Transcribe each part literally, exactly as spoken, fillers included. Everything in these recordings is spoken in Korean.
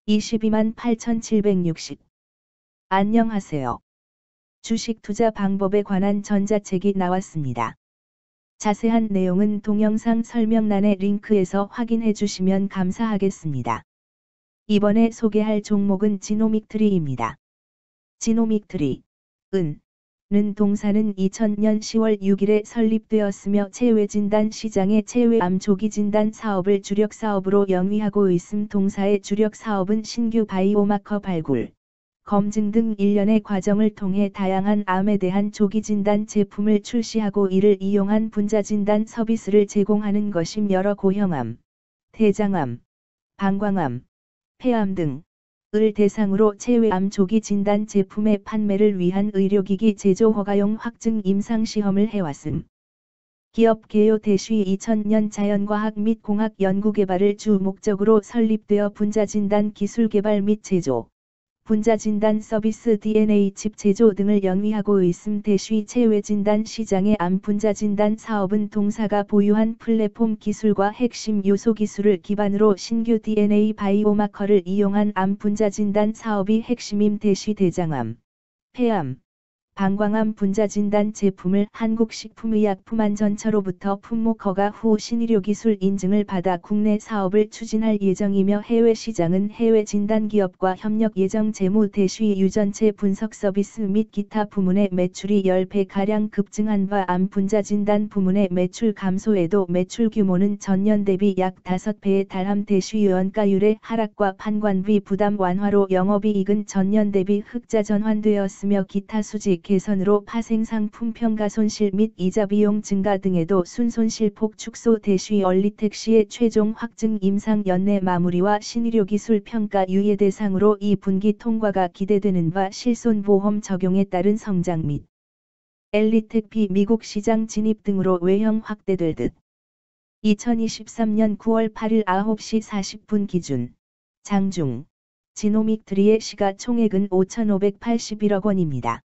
이십이만 팔천칠백육십. 안녕하세요. 주식 투자 방법에 관한 전자책이 나왔습니다. 자세한 내용은 동영상 설명란의 링크에서 확인해 주시면 감사하겠습니다. 이번에 소개할 종목은 지노믹트리입니다. 지노믹트리, 은, 는 동사는 이천년 시월 육일에 설립되었으며 체외진단 시장의 체외암 조기진단 사업을 주력 사업으로 영위하고 있음. 동사의 주력 사업은 신규 바이오마커 발굴, 검증 등 일련의 과정을 통해 다양한 암에 대한 조기진단 제품을 출시하고 이를 이용한 분자진단 서비스를 제공하는 것임. 여러 고형암, 대장암, 방광암, 폐암 등 을 대상으로 체외암 조기 진단 제품의 판매를 위한 의료기기 제조 허가용 확증 임상시험을 해왔음. 기업 개요 대시 이천년 자연과학 및 공학 연구개발을 주 목적으로 설립되어 분자진단 기술 개발 및 제조, 분자진단 서비스 디엔에이 칩 제조 등을 영위하고 있음. 대시 체외진단 시장의 암 분자진단 사업은 동사가 보유한 플랫폼 기술과 핵심 요소 기술을 기반으로 신규 디엔에이 바이오마커를 이용한 암 분자진단 사업이 핵심임. 대시 대장암, 폐암, 방광암 분자진단 제품을 한국식품의약품안전처로부터 품목 허가 후 신의료기술 인증을 받아 국내 사업을 추진할 예정이며 해외 시장은 해외 진단기업과 협력 예정. 재무 대시 유전체 분석 서비스 및 기타 부문의 매출이 십 배가량 급증한 바 암 분자진단 부문의 매출 감소에도 매출 규모는 전년 대비 약 다섯 배에 달함. 대시 원가율의 하락과 판관비 부담 완화로 영업이익은 전년 대비 흑자 전환되었으며 기타 수직 개선으로 파생상품 평가손실 및 이자 비용 증가 등에도 순손실폭 축소. 대시 얼리텍시의 최종 확증 임상 연내 마무리와 신의료기술 평가 유예 대상으로 이 분기 통과가 기대되는 바 실손보험 적용에 따른 성장 및 엘리텍피 미국 시장 진입 등으로 외형 확대될 듯. 이천이십삼년 구월 팔일 아홉 시 사십 분 기준 장중 지노믹트리의 시가총액은 오천오백팔십일억 원입니다.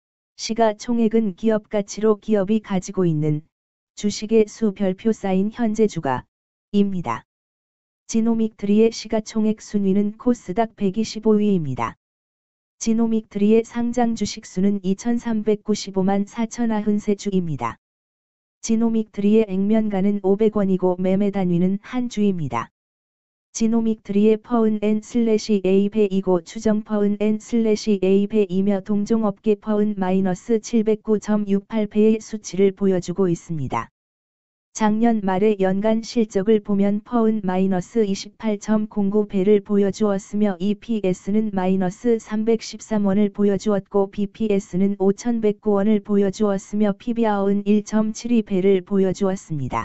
시가총액은 기업가치로 기업이 가지고 있는 주식의 수 별표 쌓인 현재 주가입니다. 지노믹트리의 시가총액 순위는 코스닥 백이십오 위입니다. 지노믹트리의 상장 주식수는 이천삼백구십오만 사천구십삼 주입니다. 지노믹트리의 액면가는 오백 원이고 매매 단위는 한 주입니다. 지노믹트리의 퍼은 엔 슬래시 에이 배이고 추정 퍼은 엔 슬래시 에이 배이며 동종업계 퍼은 마이너스 칠백구 점 육팔 배의 수치를 보여주고 있습니다. 작년 말의 연간 실적을 보면 퍼은 마이너스 이십팔 점 공구 배를 보여주었으며 이피에스는 마이너스 삼백십삼 원을 보여주었고 비피에스는 오천백구 원을 보여주었으며 피비알은 일 점 칠이 배를 보여주었습니다.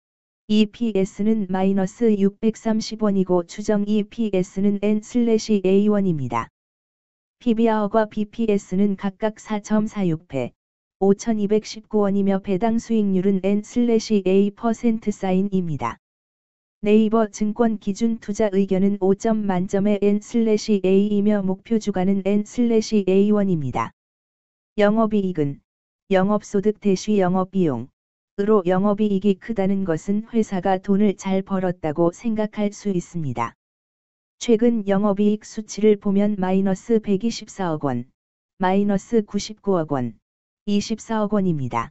이피에스는 마이너스 육백삼십 원이고 추정 이피에스는 엔 슬래시 에이 원입니다. 피비알과 비피에스는 각각 사 점 사육 배, 오천이백십구 원이며 배당 수익률은 엔 슬래시 에이 퍼센트 사인입니다. 네이버 증권 기준 투자 의견은 오 점 만점의 엔 슬래시 에이이며 목표 주가는 엔 슬래시 에이 원입니다. 영업이익은 영업소득 대시 영업비용 으로 영업이익이 크다는 것은 회사가 돈을 잘 벌었다고 생각할 수 있습니다. 최근 영업이익 수치를 보면 마이너스 백이십사억 원, 마이너스 구십구억 원, 이십사억 원입니다.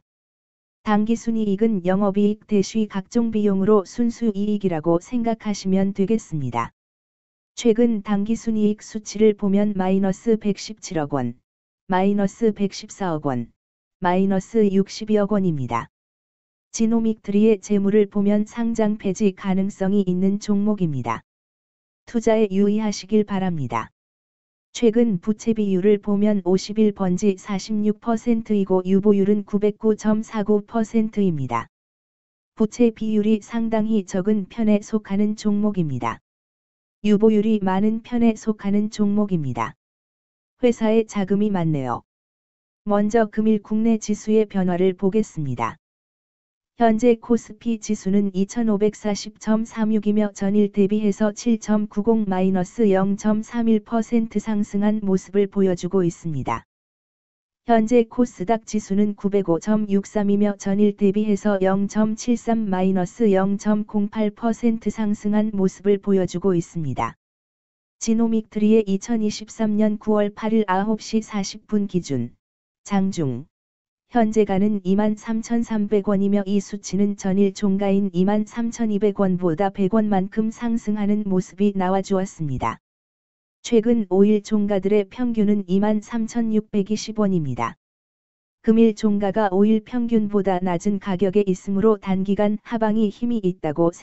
당기순이익은 영업이익 대시 각종 비용으로 순수이익이라고 생각하시면 되겠습니다. 최근 당기순이익 수치를 보면 마이너스 백십칠억 원, 마이너스 백십사억 원, 마이너스 육십이억 원입니다. 지노믹트리의 재물을 보면 상장 폐지 가능성이 있는 종목입니다. 투자에 유의하시길 바랍니다. 최근 부채 비율을 보면 오십일 번지 사십육 퍼센트이고 유보율은 구백구 점 사구 퍼센트입니다. 부채 비율이 상당히 적은 편에 속하는 종목입니다. 유보율이 많은 편에 속하는 종목입니다. 회사에 자금이 많네요. 먼저 금일 국내 지수의 변화를 보겠습니다. 현재 코스피 지수는 이천오백사십 점 삼육이며 전일 대비해서 칠 점 구십 마이너스 영 점 삼일 퍼센트 상승한 모습을 보여주고 있습니다. 현재 코스닥 지수는 구백오 점 육삼이며 전일 대비해서 영 점 칠삼 마이너스 영 점 공팔 퍼센트 상승한 모습을 보여주고 있습니다. 지노믹트리의 이천이십삼 년 구월 팔일 아홉 시 사십 분 기준 장중 현재가는 이만 삼천삼백 원이며 이 수치는 전일 종가인 이만 삼천이백 원보다 백 원만큼 상승하는 모습이 나와주었습니다. 최근 오 일 종가들의 평균은 이만 삼천육백이십 원입니다. 금일 종가가 오 일 평균보다 낮은 가격에 있으므로 단기간 하방이 힘이 있다고